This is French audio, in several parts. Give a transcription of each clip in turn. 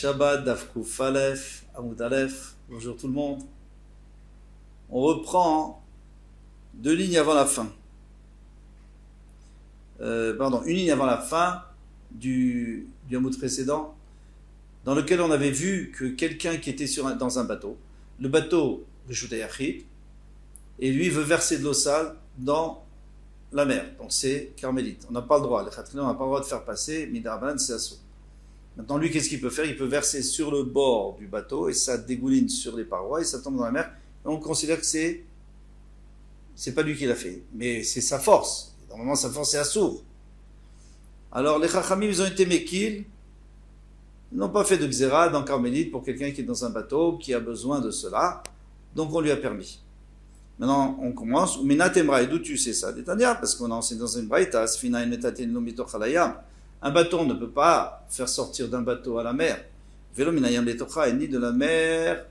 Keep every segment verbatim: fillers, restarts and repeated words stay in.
Shabbat, Daf Kuf Aleph, Amoud Aleph, bonjour tout le monde. On reprend deux lignes avant la fin. Euh, pardon, une ligne avant la fin du, du Amoud précédent, dans lequel on avait vu que quelqu'un qui était sur un, dans un bateau, le bateau de Shutayachid, et lui veut verser de l'eau sale dans la mer. Donc c'est carmélite. On n'a pas le droit, les khatrina, on n'a pas le droit de faire passer, Midrabanan, c'est assaut. Maintenant, lui, qu'est-ce qu'il peut faire? Il peut verser sur le bord du bateau et ça dégouline sur les parois et ça tombe dans la mer. Et on considère que c'est, c'est pas lui qui l'a fait, mais c'est sa force. Normalement, sa force est assour. Alors, les chachamim, ils ont été mékil, ils n'ont pas fait de xéra dans carmélite pour quelqu'un qui est dans un bateau, qui a besoin de cela. Donc, on lui a permis. Maintenant, on commence. Minatemra, d'où tu sais ça? Détania, parce qu'on a enseigné dans une braïta, Sfina in metatin lo mitoch halayam. Un bateau, on ne peut pas faire sortir d'un bateau à la mer. Velo minayam letocha, ni de la mer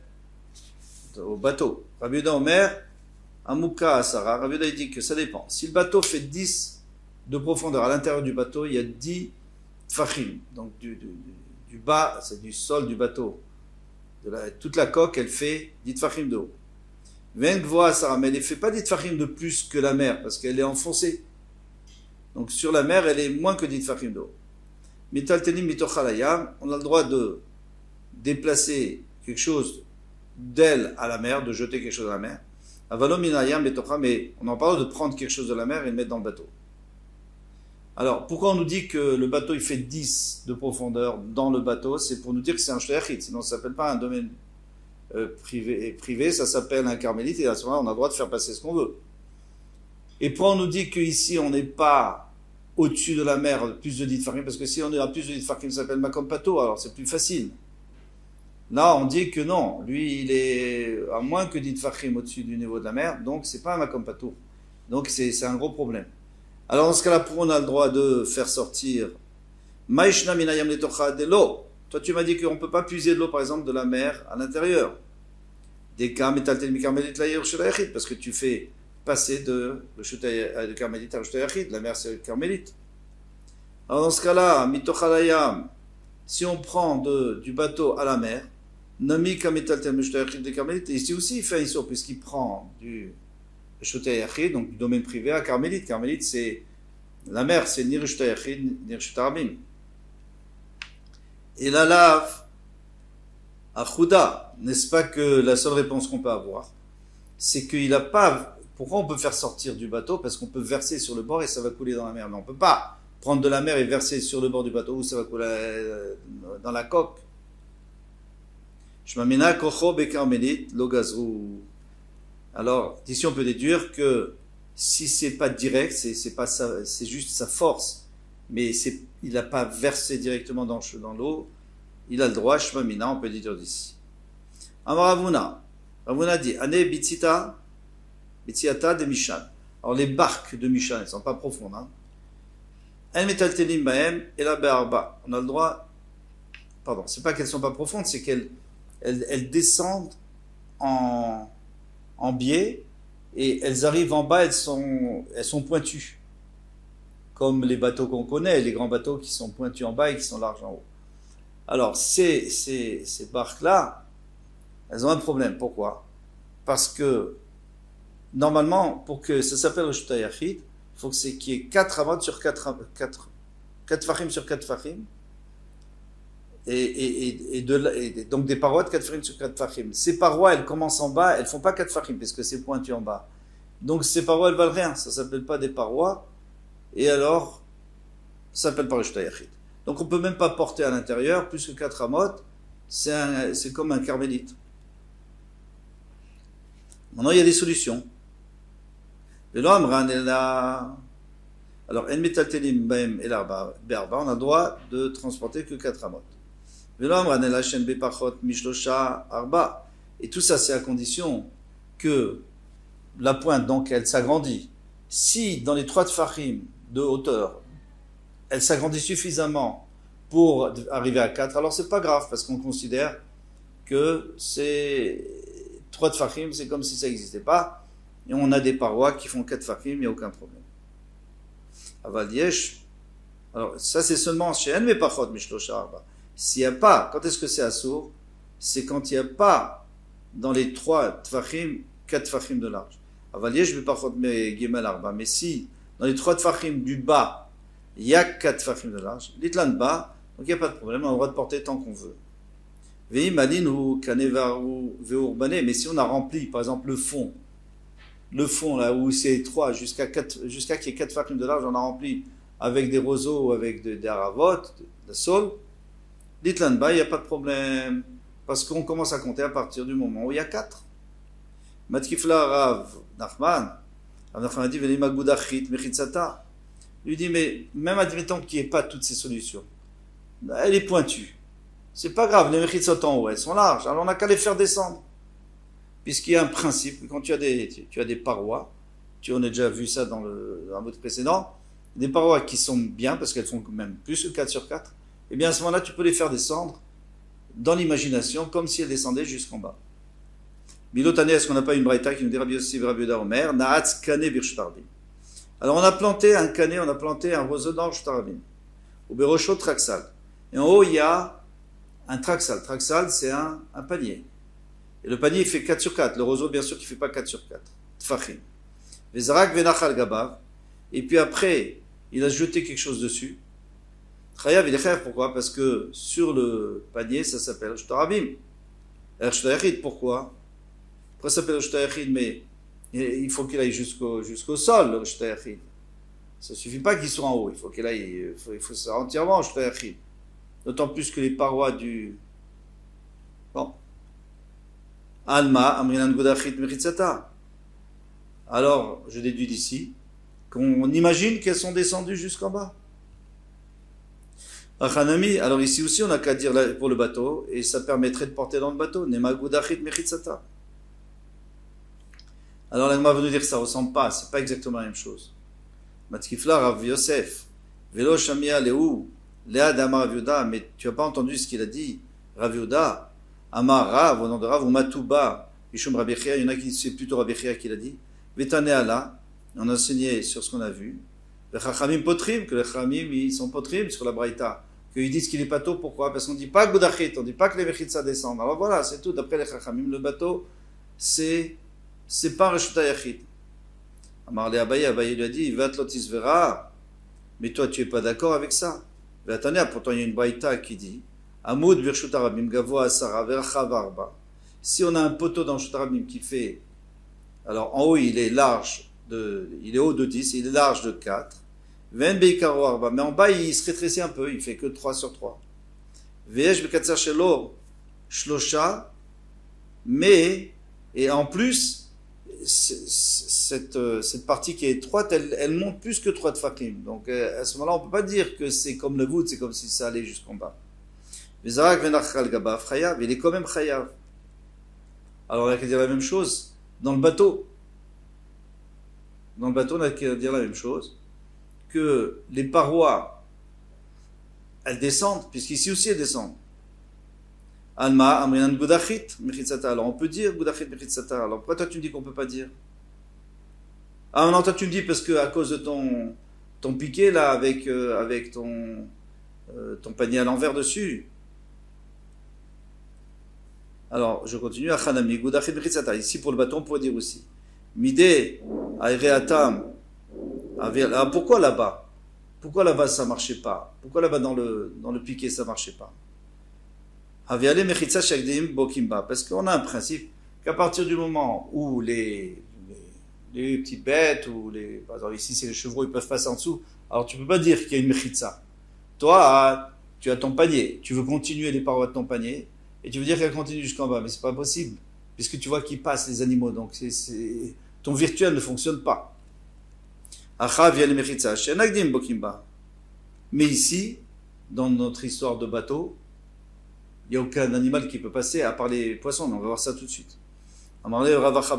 au bateau. Rabbi Yehuda Omer, Amuka Asara. Rabbi Yehuda dit que ça dépend. Si le bateau fait dix de profondeur, à l'intérieur du bateau, il y a dix tfachim. Donc du, du, du bas, c'est du sol du bateau. De la, toute la coque, elle fait dix tfachim de haut. Vengvoa Asara, mais elle ne fait pas dix tfachim de plus que la mer, parce qu'elle est enfoncée. Donc sur la mer, elle est moins que dix tfachim de haut. Mitaltenim mitochalayam, on a le droit de déplacer quelque chose d'elle à la mer, de jeter quelque chose à la mer. Avalom minayam mitocha, mais on en parle de prendre quelque chose de la mer et le mettre dans le bateau. Alors, pourquoi on nous dit que le bateau il fait dix de profondeur dans le bateau? C'est pour nous dire que c'est un shleachit, sinon ça ne s'appelle pas un domaine euh, privé, privé, ça s'appelle un carmélite, et à ce moment-là, on a le droit de faire passer ce qu'on veut. Et pourquoi on nous dit qu'ici, on n'est pas au-dessus de la mer, plus de dix tfachim, parce que si on est à plus de dix tfachim, ça s'appelle makom pato, alors c'est plus facile. Là, on dit que non, lui, il est à moins que dix tfachim au-dessus du niveau de la mer, donc c'est pas un makom pato. Donc c'est, c'est un gros problème. Alors dans ce cas-là, pour on a le droit de faire sortir Maishna minayam letocha de l'eau. Toi, tu m'as dit qu'on ne peut pas puiser de l'eau, par exemple, de la mer à l'intérieur. Des cas metaltel mikarmelit layir shel parce que tu fais passer de, de, de carmélite à Shutayachid, la mer c'est le carmélite. Alors dans ce cas-là, mitochalayam, si on prend de, du bateau à la mer, nami kametaltem Shutayachid de carmélite, et ici aussi il fait un issur, puisqu'il prend du Shutayachid, donc du domaine privé à carmélite. Carmélite c'est, la mer c'est ni Shutayachid, ni Shutarabim. Et la lave, à Chouda, n'est-ce pas que la seule réponse qu'on peut avoir, c'est qu'il n'a pas. Pourquoi on peut faire sortir du bateau? Parce qu'on peut verser sur le bord et ça va couler dans la mer. Mais on ne peut pas prendre de la mer et verser sur le bord du bateau où ça va couler dans la coque. Shmamina kocho bekarmelit lo gazrou. Alors, d'ici on peut déduire que si c'est pas direct, c'est, c'est pas ça, c'est juste sa force, mais c'est, il n'a pas versé directement dans, dans l'eau, il a le droit, Shmamina, on peut déduire d'ici. Amaravuna. Ravuna dit, Ane bitsita, Bitsiata de Mishan. Alors les barques de Mishan, elles ne sont pas profondes. Hein. El metaltelim baem et la be'arba. On a le droit. Pardon, c'est pas qu'elles ne sont pas profondes, c'est qu'elles elles, elles descendent en, en biais et elles arrivent en bas, elles sont, elles sont pointues. Comme les bateaux qu'on connaît, les grands bateaux qui sont pointus en bas et qui sont larges en haut. Alors ces, ces, ces barques-là, elles ont un problème. Pourquoi? Parce que normalement, pour que ça s'appelle le Shutayachid, il faut que c'est qu'il y ait quatre amot sur quatre, quatre, quatre fachim sur quatre fachim, et, et, et, et, de, et donc des parois de quatre fachim sur quatre fachim. Ces parois, elles commencent en bas, elles ne font pas quatre fachim, parce que c'est pointu en bas. Donc ces parois, elles valent rien, ça ne s'appelle pas des parois, et alors, ça s'appelle pas le Shutayachid. Donc on ne peut même pas porter à l'intérieur, plus que quatre amot, c'est, un, c'est comme un carmélite. Maintenant, il y a des solutions. Alors, en metaltelim baem et l'arba, on a le droit de transporter que quatre amot. Et tout ça, c'est à condition que la pointe, donc, elle s'agrandit. Si, dans les trois tfachim de hauteur, elle s'agrandit suffisamment pour arriver à quatre, alors c'est pas grave, parce qu'on considère que c'est trois tfachim, c'est comme si ça n'existait pas. Et on a des parois qui font quatre fachim, il n'y a aucun problème. Aval yesh. Alors, ça c'est seulement chez En Mepachot Mishlosha Arba. S'il n'y a pas, quand est-ce que c'est assour? C'est quand il n'y a pas dans les trois tfachim, quatre tfachim de large. Avalier, je ne vais pas prendre mes guillemets arba, mais si dans les trois tfachim du bas, il y a quatre tfachim de large, l'itlan bas, donc il n'y a pas de problème, on a le droit de porter tant qu'on veut. Mais si on a rempli, par exemple, le fond, le fond là où c'est étroit, jusqu'à jusqu'à qu'il y ait quatre tfachim de large, on a rempli avec des roseaux ou avec des haravot, de, de sol, l'itlan bas, il n'y a pas de problème. Parce qu'on commence à compter à partir du moment où il y a quatre. Matkifla Rav Nachman, Rav Nachman a dit, Veli Magudachit Mechitzata. Lui dit, mais même admettons qu'il n'y ait pas toutes ces solutions, elle est pointue. C'est pas grave, les Mechitzot en haut, elles sont larges, alors on n'a qu'à les faire descendre. Puisqu'il y a un principe, quand tu as des, tu as des parois, tu on a déjà vu ça dans le, dans le mot précédent, des parois qui sont bien, parce qu'elles font même plus que quatre sur quatre, et bien à ce moment-là, tu peux les faire descendre dans l'imagination, comme si elles descendaient jusqu'en bas. Milotane, est-ce qu'on n'a pas une braïta qui nous dit Rabbi Yossi, Rabbi Yehuda Omer, Naatz kane birshtarabim. Alors on a planté un canet, on a planté un roseau dans shtarabim. Au Berosho traxal. Et en haut, il y a un traxal. Traxal, c'est un, un panier. Et le panier, il fait quatre sur quatre. Le roseau, bien sûr, qui ne fait pas quatre sur quatre. Tfachim. Vezarak venachal gabav. Et puis après, il a jeté quelque chose dessus. Chayav, il est chayav, pourquoi? Parce que sur le panier, ça s'appelle shtarabim. Ershtayarid, pourquoi? Pourquoi ça s'appelle shtayarid? Mais il faut qu'il aille jusqu'au jusqu'au sol, le shtayarid. Ça ne suffit pas qu'il soit en haut, il faut qu'il aille, il faut, il faut ça entièrement shtayarid. D'autant plus que les parois du... Bon. Alma, amrinan gudachit mechitzata. Alors, je déduis d'ici qu'on imagine qu'elles sont descendues jusqu'en bas. Achanami, alors ici aussi on n'a qu'à dire pour le bateau, et ça permettrait de porter dans le bateau. Nema gudachit mechitzata. Alors l'agma va nous dire que ça ne ressemble pas, c'est pas exactement la même chose. Matkifla Rav Yosef, Velo Shamia Leou, Léa d'Amar Rav Yehuda, mais tu n'as pas entendu ce qu'il a dit, Rav Yehuda, Amar Rav, au nom de Rav, ou Matouba, Ishum Rabbi Chia, il y en a qui c'est plutôt Rabbi Chia qui l'a dit, Vetane Allah, on a enseigné sur ce qu'on a vu, les Chachamim Potrim, que les Chachamim ils sont Potrim sur la Braïta, qu'ils disent qu'il est bateau, pourquoi? Parce qu'on ne dit pas Gudachit, on ne dit pas que les Mechitza descendent. Alors voilà, c'est tout, d'après les Chachamim, le bateau, c'est c'est pas Reshuta Yachid. Amar le Abaye, Abaye lui a dit, Vatlotis Vera, mais toi tu es pas d'accord avec ça. Attendez, pourtant il y a une Braïta qui dit, Amoud Birshuta Rabim Gavoa Asara Vercha Varba. Si on a un poteau dans Shuta Rabim qui fait, alors en haut il est large, de, il est haut de dix, il est large de quatre, Ven Beikaro Arba, mais en bas il se rétrécit un peu, il fait que trois sur trois. Veyesh Bekatsar Shelo Shlosha, mais, et en plus, Cette, cette partie qui est étroite, elle, elle monte plus que trois tfachim. Donc à ce moment-là, on ne peut pas dire que c'est comme le voûte, c'est comme si ça allait jusqu'en bas. Il est quand même chayav. Alors on a qu'à dire la même chose dans le bateau. Dans le bateau, on a qu'à dire la même chose, que les parois, elles descendent, puisqu'ici aussi elles descendent. Alma, Amrinan Gudachit, Mechitzata. Alors on peut dire Gudachit, Mechitzata. Alors pourquoi toi tu me dis qu'on ne peut pas dire? Ah non, toi tu me dis parce que à cause de ton, ton piqué là, avec, euh, avec ton, euh, ton panier à l'envers dessus. Alors je continue. Achanami, Gudachit, Mechitzata. Ici pour le bâton, on pourrait dire aussi. Mide, Aireatam. Ah, pourquoi là-bas? Pourquoi là-bas ça ne marchait pas? Pourquoi là-bas dans le, dans le piqué ça ne marchait pas? Parce qu'on a un principe qu'à partir du moment où les, les, les petites bêtes, ou les, par exemple ici c'est les chevreaux, ils peuvent passer en dessous, alors tu ne peux pas dire qu'il y a une mechitza. Toi, tu as ton panier, tu veux continuer les parois de ton panier, et tu veux dire qu'elle continue jusqu'en bas, mais c'est pas possible, puisque tu vois qu'ils passent les animaux, donc c'est, c'est, ton virtuel ne fonctionne pas. Mais ici, dans notre histoire de bateau, il n'y a aucun animal qui peut passer à part les poissons, mais on va voir ça tout de suite. Ravacha,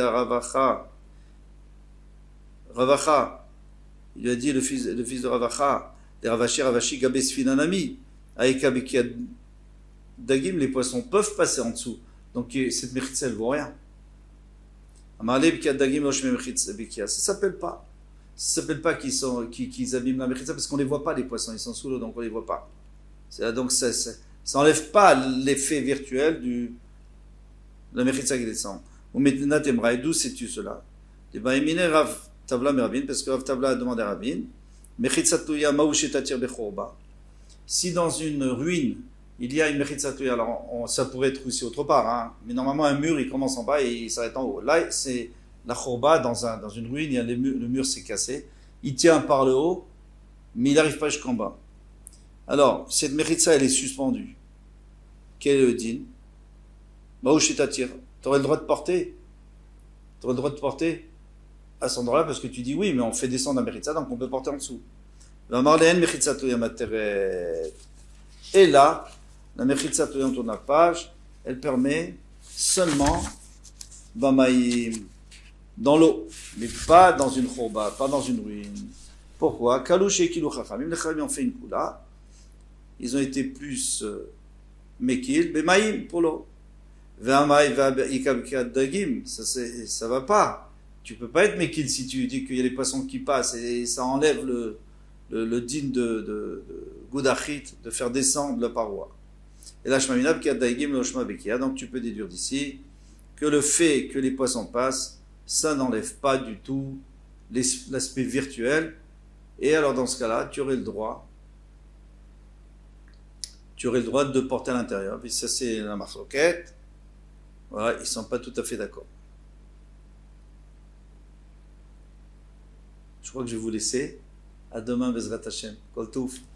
Ravacha, il lui a dit, le fils, le fils de Ravacha, les Ravashi, Ravashi, Gabes Finanami, Aïka Bekia Dagim, les poissons peuvent passer en dessous. Donc cette mechitza, elle ne vaut rien. Amarle Bekia Dagim, Loshme Mechitza Bekia. Ça ne s'appelle pas. Ça ne s'appelle pas qu'ils, sont, qu'ils, qu'ils abîment la mechitza parce qu'on ne les voit pas, les poissons, ils sont sous l'eau, donc on ne les voit pas. C'est, donc ça, c'est, Ça n'enlève pas l'effet virtuel du, de la mechitza qui descend. Ou maintenant, t'aimerais, d'où sais-tu cela? Eh bien, émine Rav Tavla Merabin, parce que Rav Tavla a demandé à Rabin, mechitza tuya maouchetatir bechorba. Si dans une ruine, il y a une mechitza tuya, alors on, ça pourrait être aussi autre part, hein, mais normalement, un mur, il commence en bas et il s'arrête en haut. Là, c'est la chorba, dans, un, dans une ruine, il y a les murs, le mur s'est cassé, il tient par le haut, mais il n'arrive pas jusqu'en bas. Alors, cette mechitza, elle est suspendue. Quel est le din? Maouchetatir. Tu aurais le droit de porter. Tu aurais le droit de porter à cet endroit-là parce que tu dis oui, mais on fait descendre la mechitza, donc on peut porter en dessous. Et là, la mechitza on tourne la page, elle permet seulement dans l'eau, mais pas dans une chorba, pas dans une ruine. Pourquoi? Kalouche et Kilou Chachamim, les Chachamim ont fait une coula, ils ont été plus euh, mekil, bemaïm pour l'eau. Ve'amay ve'ikabkadagim, ça c'est, ça va pas. Tu peux pas être mekil si tu dis qu'il y a les poissons qui passent et ça enlève le, le, le din de, de, de Goudachit, de faire descendre la paroi. Et là, Shmaminab kadagim l'oshma bekia, donc tu peux déduire d'ici que le fait que les poissons passent, ça n'enlève pas du tout l'aspect virtuel. Et alors dans ce cas-là, tu aurais le droit, tu aurais le droit de porter à l'intérieur. Puis ça c'est la marloquette. Voilà, ils ne sont pas tout à fait d'accord. Je crois que je vais vous laisser. À demain, Bezrat Hashem. Kol Touf.